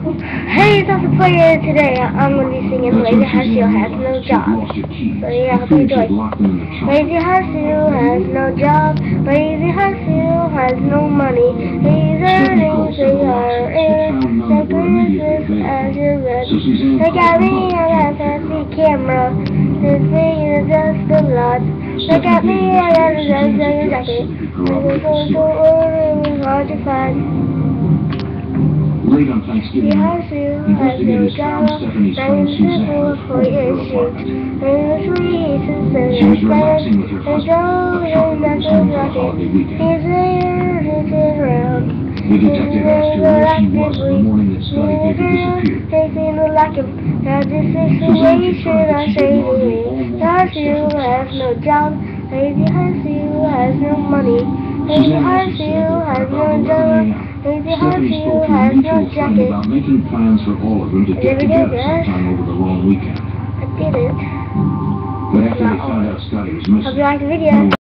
Hey, it's awesome player. Today I'm going to be singing Lazy Horseshoe Has No Job. So yeah, hope you enjoy. Lazy Horseshoe has no job. Lazy Horseshoe has no money. He's earning 3 hours the business as you read. They got me on that fancy camera. This thing is just a lot. They got me on that fancy jacket. It was so hard to find. Late on Thanksgiving, investigators found Stephanie's friend Suzanne in her apartment. She was relaxing with her husband, but shopping was home for the holiday weekend. The detective asked her where she was on the morning that Scotty Baker disappeared. Suzanne confirmed that she did laundry all morning for Stephanie. Has no job. Lazy Horseshoe has no money. Lazy Horseshoe has no job. Lazy Horseshoe has no jacket. About making plans for all of them to get together sometime over the long weekend. I did it. But after they found out Scotty was missing, hope you liked the video.